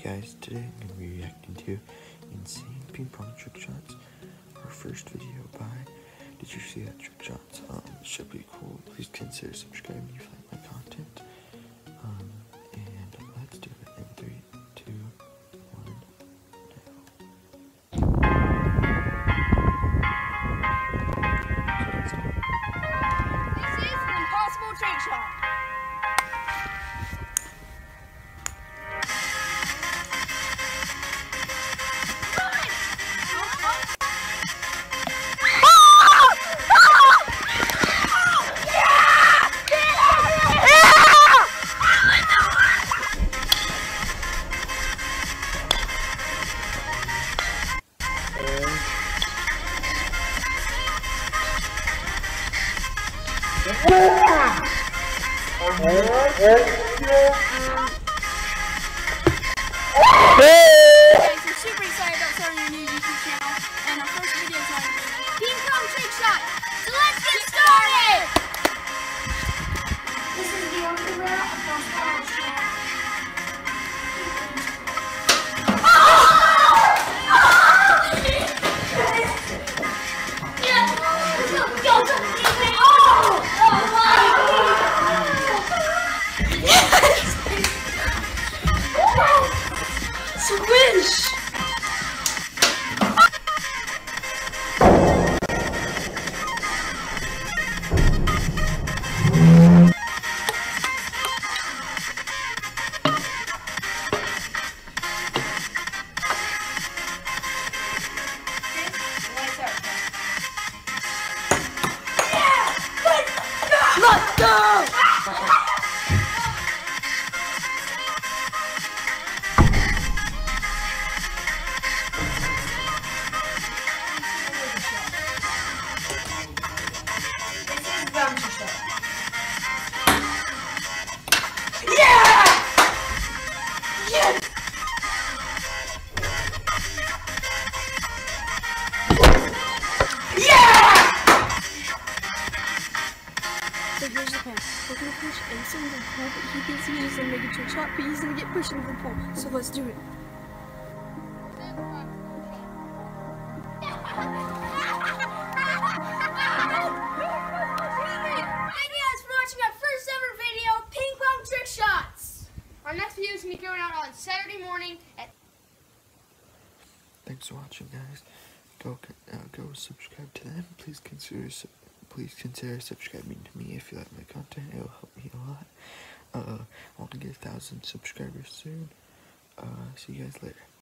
guys, today I'm going to be reacting to insane ping pong trick shots. Our first video by Did You See That Trick Shots? It should be cool. Please consider subscribing if you like my content. And let's do it in 3, 2, 1, now. This is an impossible trick shot. Guys, we're super excited about starting a new YouTube channel, and our first video is going to be ping pong trick shot. So let's get started! This is the only way of those balls. Swish! Let's go! Yeah! Yes! Yeah! So here's the plan. We're gonna push Ace into the pool, but he thinks he's gonna make a trick shot, but he's gonna get pushed into the pool. So let's do it. Our next video is going to be going out on Saturday morning at... Thanks for watching, guys. Go subscribe to them. Please consider subscribing to me if you like my content. It will help me a lot. I want to get 1,000 subscribers soon. See you guys later.